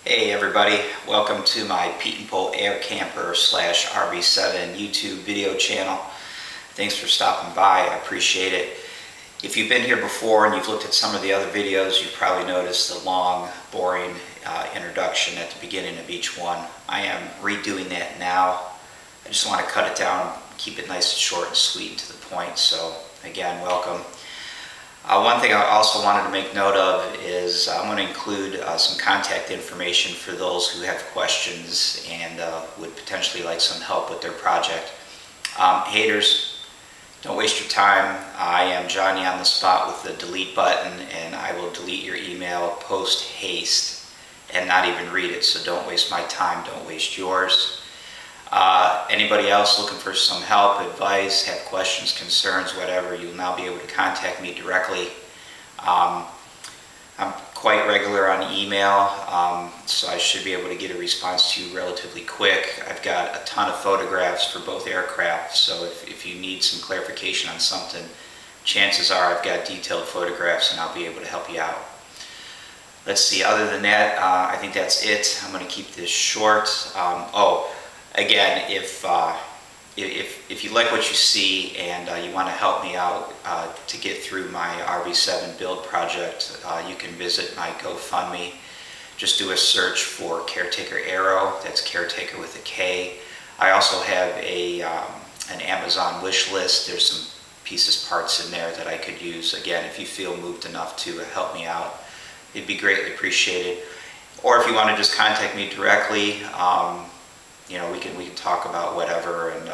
Hey everybody, welcome to my Pietenpol Air Camper / RV7 YouTube video channel. Thanks for stopping by, I appreciate it. If you've been here before and you've looked at some of the other videos, you've probably noticed the long, boring introduction at the beginning of each one. I am redoing that now. I just want to cut it down, keep it nice and short and sweet and to the point, so again, welcome. One thing I also wanted to make note of is I'm going to include some contact information for those who have questions and would potentially like some help with their project. Haters, don't waste your time. I am Johnny on the spot with the delete button, and I will delete your email post haste and not even read it, so don't waste my time, don't waste yours. Anybody else looking for some help, advice, have questions, concerns, whatever, you'll now be able to contact me directly. I'm quite regular on email, so I should be able to get a response to you relatively quick. I've got a ton of photographs for both aircraft, so if you need some clarification on something, chances are I've got detailed photographs and I'll be able to help you out. Let's see, other than that, I think that's it. I'm going to keep this short. Again, if you like what you see and you want to help me out to get through my RV7 build project, you can visit my GoFundMe. Just do a search for Caretaker Arrow. That's Caretaker with a K. I also have an Amazon wish list. There's some pieces, parts in there that I could use. Again, if you feel moved enough to help me out, it'd be greatly appreciated. Or if you want to just contact me directly, you know, we can talk about whatever, and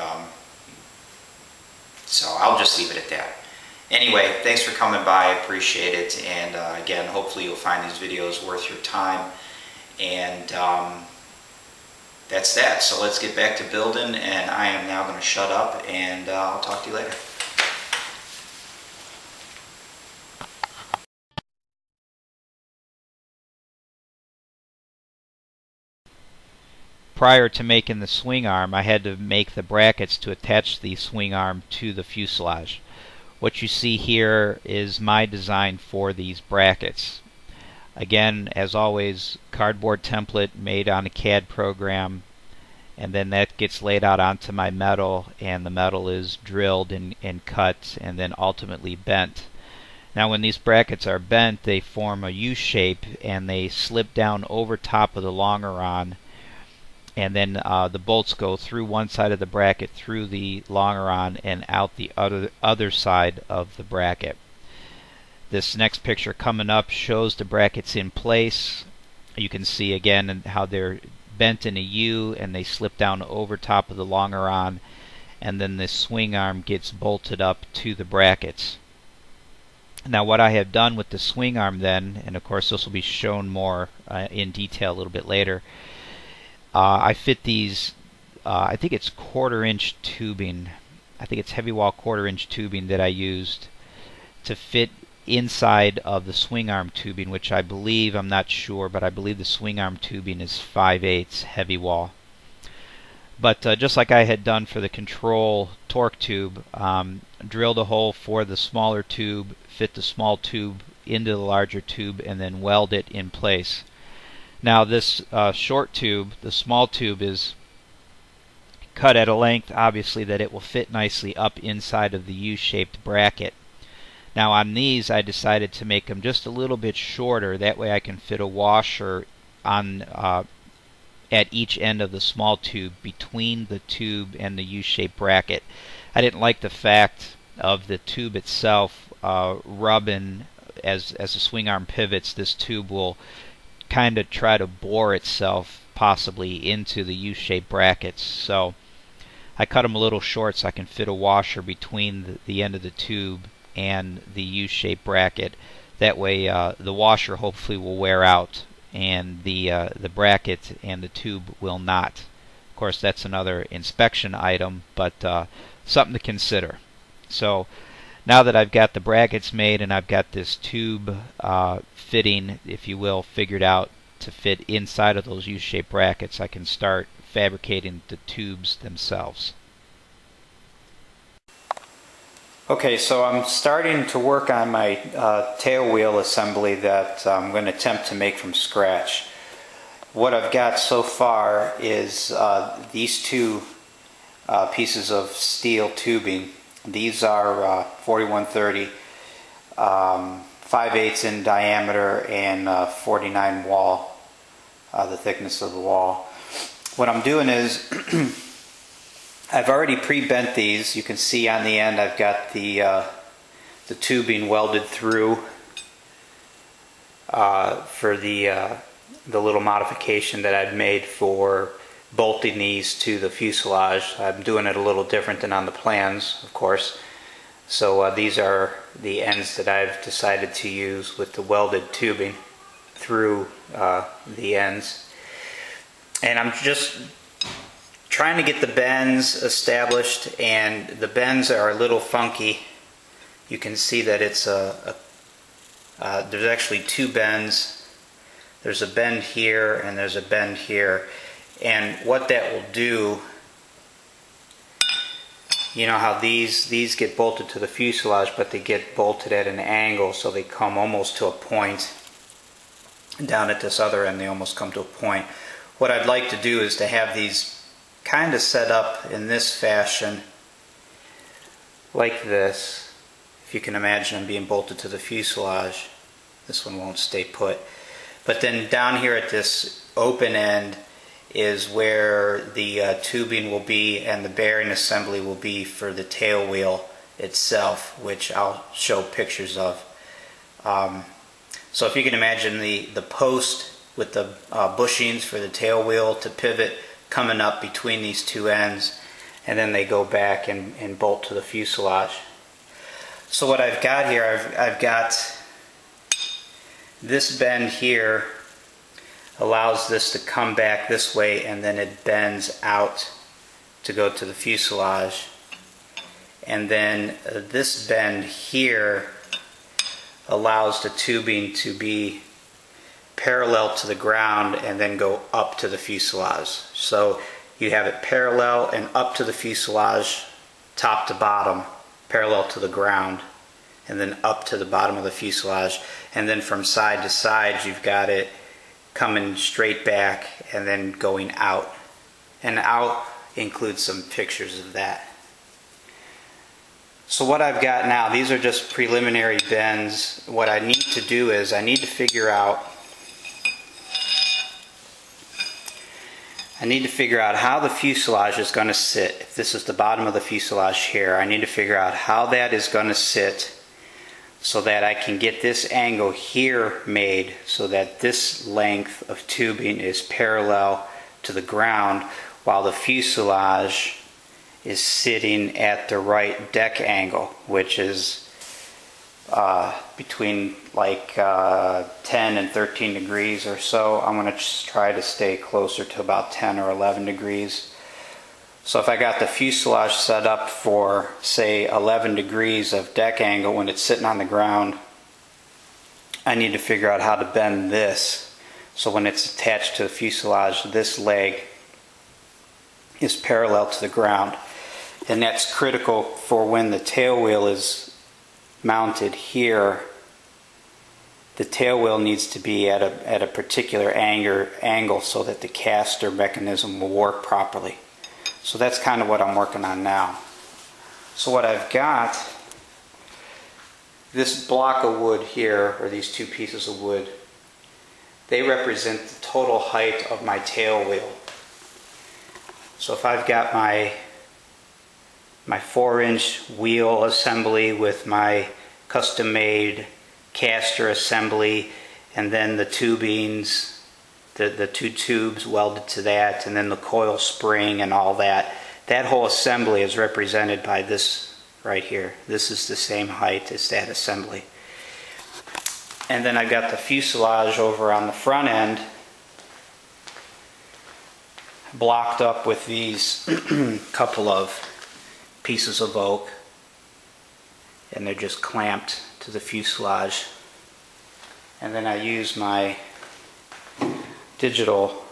so I'll just leave it at that. Anyway, thanks for coming by, I appreciate it, and again, hopefully you'll find these videos worth your time, and that's that. So let's get back to building, and I am now going to shut up, and I'll talk to you later. Prior to making the swing arm, I had to make the brackets to attach the swing arm to the fuselage. What you see here is my design for these brackets. Again, as always, cardboard template made on a CAD program, and then that gets laid out onto my metal, and the metal is drilled and cut and then ultimately bent. Now when these brackets are bent, they form a U shape and they slip down over top of the longeron, and then the bolts go through one side of the bracket, through the longeron, and out the other side of the bracket. This next picture coming up shows the brackets in place. You can see again how they're bent in a U and they slip down over top of the longeron, and then this swing arm gets bolted up to the brackets. Now what I have done with the swing arm then, and of course this will be shown more in detail a little bit later, I fit these, I think it's 1/4 inch tubing. I think it's heavy wall 1/4 inch tubing that I used to fit inside of the swing arm tubing, which I believe, I'm not sure, but I believe the swing arm tubing is 5/8 heavy wall. But just like I had done for the control torque tube, drilled a hole for the smaller tube, fit the small tube into the larger tube, and then weld it in place. Now this short tube, the small tube, is cut at a length obviously that it will fit nicely up inside of the U-shaped bracket. Now on these I decided to make them just a little bit shorter, that way I can fit a washer on at each end of the small tube between the tube and the U-shaped bracket. I didn't like the fact of the tube itself rubbing as the swing arm pivots. This tube will kind of try to bore itself possibly into the U-shaped brackets, so I cut them a little short so I can fit a washer between the end of the tube and the U-shaped bracket. That way the washer hopefully will wear out and the bracket and the tube will not. Of course that's another inspection item, but something to consider. So now that I've got the brackets made and I've got this tube fitting, if you will, figured out to fit inside of those U-shaped brackets, I can start fabricating the tubes themselves. Okay, so I'm starting to work on my tail wheel assembly that I'm going to attempt to make from scratch. what I've got so far is these two pieces of steel tubing. These are 4130, 5/8 in diameter and 49 wall, the thickness of the wall. What I'm doing is I've already pre-bent these. You can see on the end I've got the tubing welded through for the little modification that I've made for bolting these to the fuselage. I'm doing it a little different than on the plans, of course. So these are the ends that I've decided to use with the welded tubing through the ends. And I'm just trying to get the bends established, and the bends are a little funky. You can see that it's there's actually two bends. There's a bend here and there's a bend here. And what that will do, you know how these get bolted to the fuselage, but they get bolted at an angle, so they come almost to a point. And down at this other end they almost come to a point. What I'd like to do is to have these kind of set up in this fashion, like this. If you can imagine them being bolted to the fuselage. This one won't stay put. But then down here at this open end is where the tubing will be, and the bearing assembly will be for the tail wheel itself, which I'll show pictures of. So if you can imagine the post with the bushings for the tail wheel to pivot coming up between these two ends, and then they go back and bolt to the fuselage. So what I've got here, I've got this bend here allows this to come back this way, and then it bends out to go to the fuselage. And then this bend here allows the tubing to be parallel to the ground and then go up to the fuselage. So you have it parallel and up to the fuselage, top to bottom, parallel to the ground, and then up to the bottom of the fuselage. And then from side to side you've got it coming straight back and then going out. And I'll include some pictures of that. So what I've got now, these are just preliminary bends. What I need to do is I need to figure out how the fuselage is going to sit. If this is the bottom of the fuselage here, I need to figure out how that is going to sit so that I can get this angle here made so that this length of tubing is parallel to the ground while the fuselage is sitting at the right deck angle, which is between like 10 and 13 degrees or so. I'm going to just try to stay closer to about 10 or 11 degrees. So if I got the fuselage set up for, say, 11 degrees of deck angle when it's sitting on the ground, I need to figure out how to bend this so when it's attached to the fuselage, this leg is parallel to the ground. And that's critical for when the tail wheel is mounted here. The tail wheel needs to be at a particular angle so that the caster mechanism will work properly. So that's kind of what I'm working on now. So what I've got, this block of wood here, or these two pieces of wood, they represent the total height of my tail wheel. So if I've got my 4-inch wheel assembly with my custom-made caster assembly, and then the tubings, the two tubes welded to that, and then the coil spring and all that. That whole assembly is represented by this right here. This is the same height as that assembly. And then I've got the fuselage over on the front end blocked up with these couple of pieces of oak, and they're just clamped to the fuselage. And then I use my digital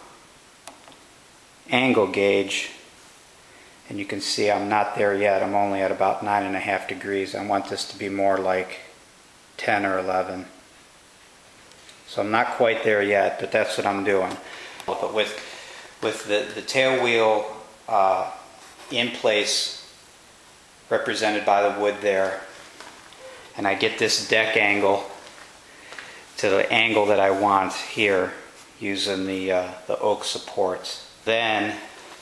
angle gauge, and you can see I'm not there yet. I'm only at about 9.5 degrees. I want this to be more like 10 or 11. So I'm not quite there yet, but that's what I'm doing. But with the tail wheel in place, represented by the wood there, and I get this deck angle to the angle that I want here using the oak supports. Then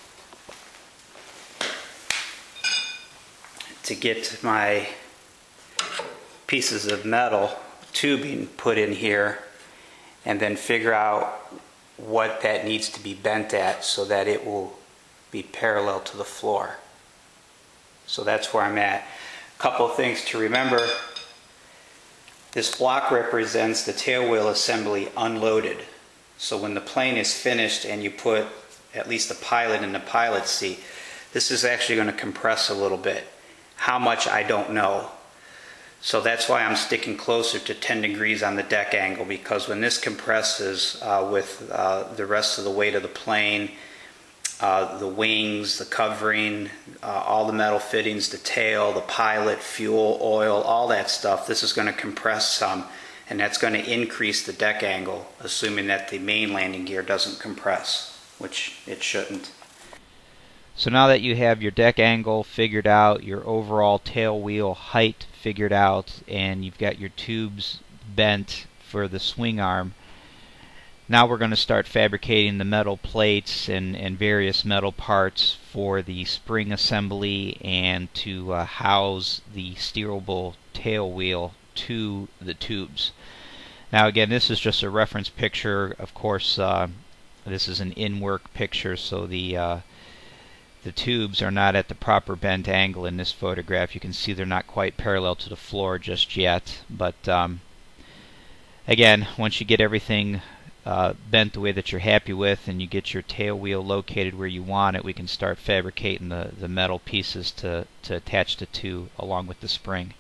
to get my pieces of metal tubing put in here, and then figure out what that needs to be bent at so that it will be parallel to the floor. So that's where I'm at. A couple of things to remember. This block represents the tailwheel assembly unloaded. So when the plane is finished and you put at least the pilot in the pilot seat, this is actually going to compress a little bit. How much, I don't know. So that's why I'm sticking closer to 10 degrees on the deck angle, because when this compresses with the rest of the weight of the plane, the wings, the covering, all the metal fittings, the tail, the pilot, fuel, oil, all that stuff, this is going to compress some, and that's going to increase the deck angle, assuming that the main landing gear doesn't compress, which it shouldn't. So now that you have your deck angle figured out, your overall tail wheel height figured out, and you've got your tubes bent for the swing arm, now we're going to start fabricating the metal plates and various metal parts for the spring assembly and to house the steerable tail wheel to the tubes. Now again, this is just a reference picture. Of course, this is an in-work picture, so the tubes are not at the proper bent angle in this photograph. You can see they're not quite parallel to the floor just yet, but again, once you get everything bent the way that you're happy with and you get your tail wheel located where you want it, we can start fabricating the metal pieces to attach the two along with the spring.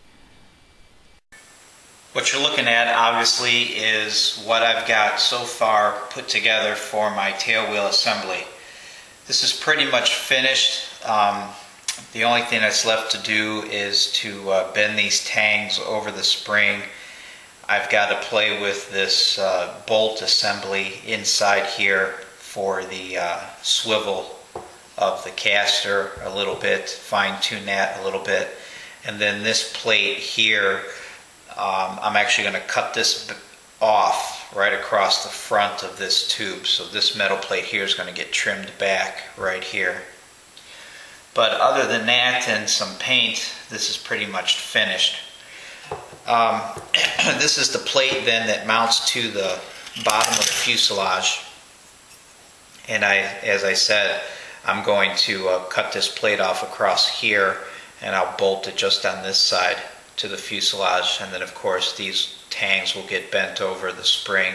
What you're looking at obviously is what I've got so far put together for my tail wheel assembly. This is pretty much finished. The only thing that's left to do is to bend these tangs over the spring. I've got to play with this bolt assembly inside here for the swivel of the caster a little bit, fine-tune that a little bit. And then this plate here, I'm actually going to cut this off right across the front of this tube. So this metal plate here is going to get trimmed back right here. But other than that and some paint, this is pretty much finished. This is the plate then that mounts to the bottom of the fuselage. And as I said, I'm going to cut this plate off across here, and I'll bolt it just on this side to the fuselage, and then of course these tangs will get bent over the spring.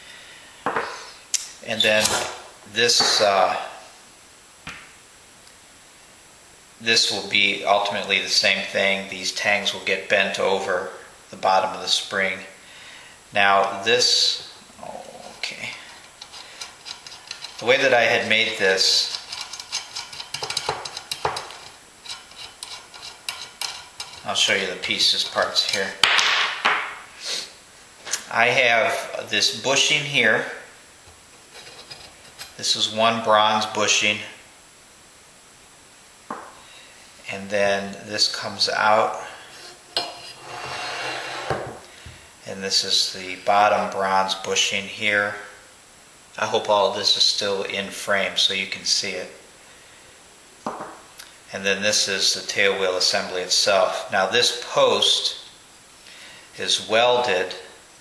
And then this will be ultimately the same thing. These tangs will get bent over the bottom of the spring. Now this, okay, the way that I had made this, I'll show you the pieces parts here. I have this bushing here. This is one bronze bushing, and then this comes out, and this is the bottom bronze bushing here. I hope all of this is still in frame so you can see it. And then this is the tail wheel assembly itself. Now this post is welded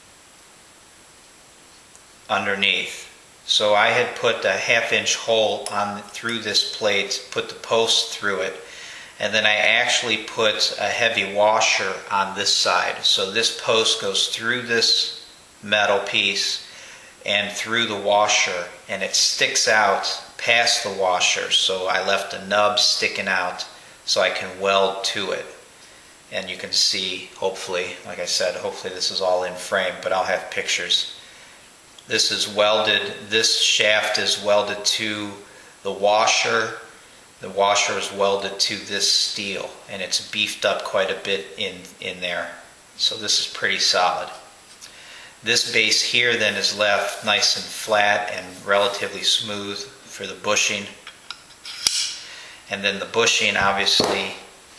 underneath. So I had put a 1/2 inch hole through this plate, put the post through it, and then I actually put a heavy washer on this side. So this post goes through this metal piece and through the washer, and it sticks out past the washer. So I left a nub sticking out so I can weld to it. And you can see, hopefully, like I said, hopefully this is all in frame, but I'll have pictures. This is welded, this shaft is welded to the washer. The washer is welded to this steel, and it's beefed up quite a bit in there. So this is pretty solid. This base here then is left nice and flat and relatively smooth for the bushing. And then the bushing obviously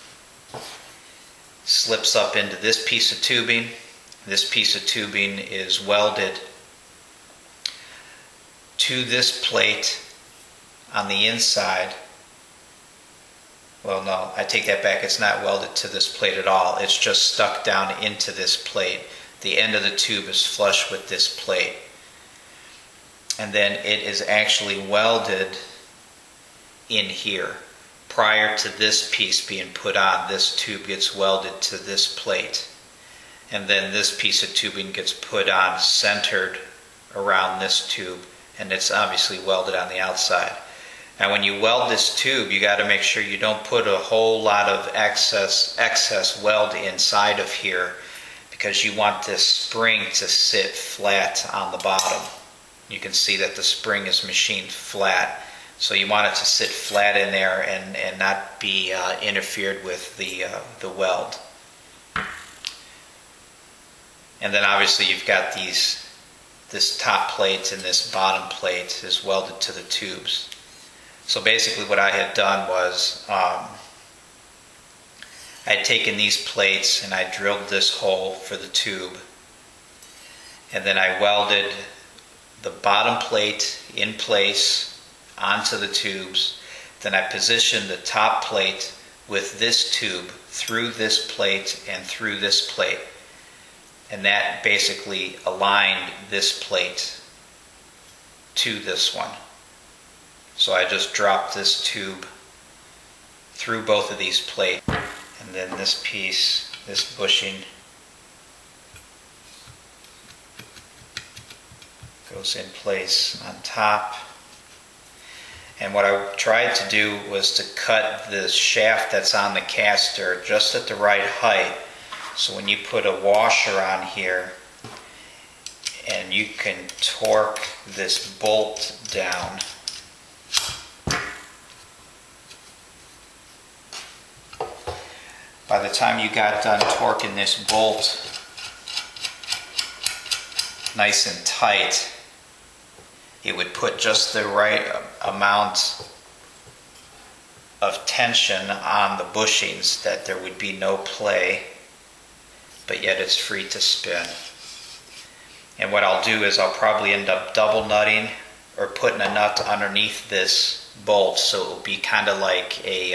slips up into this piece of tubing. This piece of tubing is welded to this plate on the inside. Well, no, I take that back. It's not welded to this plate at all. It's just stuck down into this plate. The end of the tube is flush with this plate. And then it is actually welded in here. Prior to this piece being put on, this tube gets welded to this plate. And then this piece of tubing gets put on centered around this tube, and it's obviously welded on the outside. Now when you weld this tube, you got to make sure you don't put a whole lot of excess weld inside of here, because you want this spring to sit flat on the bottom. You can see that the spring is machined flat. So you want it to sit flat in there and not be interfered with the weld. And then obviously you've got this top plate and this bottom plate is welded to the tubes. So basically what I had done was I had taken these plates and I drilled this hole for the tube, and then I welded the bottom plate in place onto the tubes. Then I positioned the top plate with this tube through this plate and through this plate, and that basically aligned this plate to this one. So I just dropped this tube through both of these plates, and then this piece, this bushing, goes in place on top. And what I tried to do was to cut the shaft that's on the caster just at the right height. So when you put a washer on here, and you can torque this bolt down, by the time you got done torquing this bolt nice and tight, it would put just the right amount of tension on the bushings that there would be no play, but yet it's free to spin. And what I'll do is I'll probably end up double nutting or putting a nut underneath this bolt, so it will be kind of like a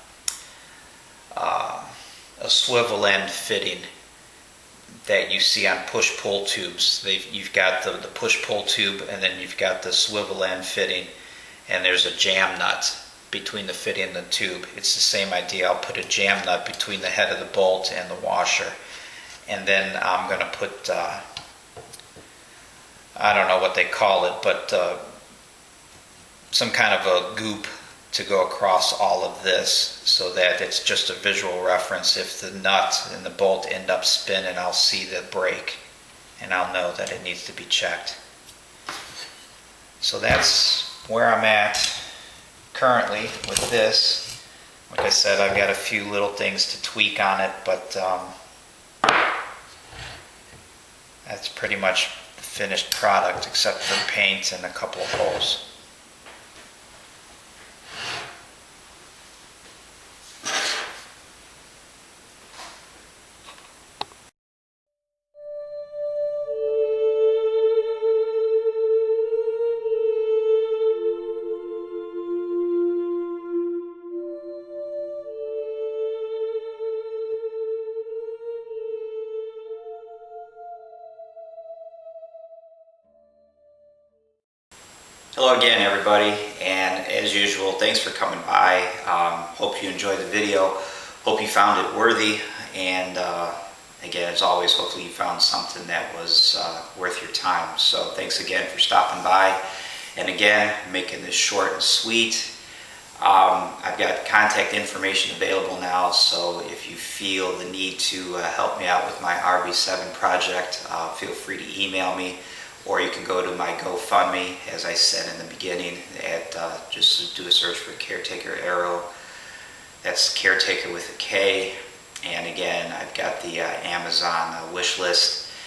swivel end fitting that you see on push-pull tubes. You've got the push-pull tube, and then you've got the swivel end fitting, and there's a jam nut between the fitting and the tube. It's the same idea. I'll put a jam nut between the head of the bolt and the washer, and then I'm going to put, I don't know what they call it, but some kind of a goop to go across all of this, so that it's just a visual reference. If the nut and the bolt end up spinning, I'll see the break and I'll know that it needs to be checked. So that's where I'm at currently with this. Like I said, I've got a few little things to tweak on it, but that's pretty much the finished product, except for paint and a couple of holes. Hello again, everybody, and as usual, thanks for coming by. Hope you enjoyed the video. Hope you found it worthy, and again, as always, hopefully you found something that was worth your time. So thanks again for stopping by, and again, making this short and sweet. I've got contact information available now, so if you feel the need to help me out with my RV7 project, feel free to email me. Or you can go to my GoFundMe, as I said in the beginning, at just do a search for Caretaker Arrow. That's Caretaker with a K. And again, I've got the Amazon wish list.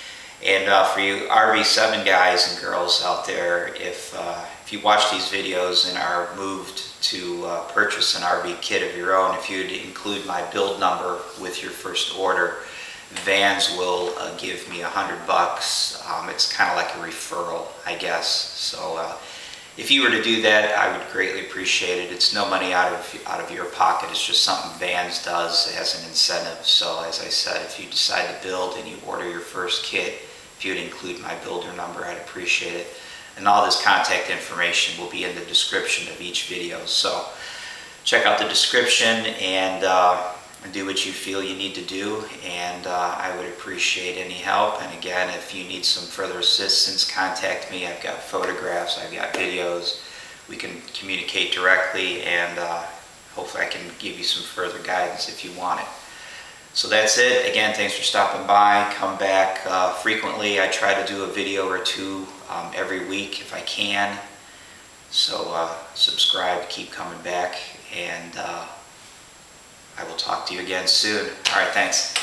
And for you RV7 guys and girls out there, if you watch these videos and are moved to purchase an RV kit of your own, if you'd include my build number with your first order, Vans will give me $100. It's kind of like a referral, I guess. So if you were to do that, I would greatly appreciate it. It's no money out of your pocket. It's just something Vans does as an incentive. So as I said, if you decide to build and you order your first kit, if you would include my builder number, I'd appreciate it. And all this contact information will be in the description of each video. So check out the description and do what you feel you need to do, and I would appreciate any help. And again, if you need some further assistance, contact me. I've got photographs, I've got videos. We can communicate directly, and hopefully I can give you some further guidance if you want it. So that's it. Again, thanks for stopping by. Come back frequently. I try to do a video or two every week if I can. So subscribe, keep coming back, and I will talk to you again soon. All right, thanks.